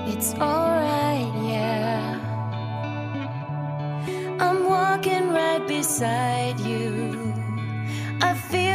It's alright, yeah. I'm walking right beside you. I feel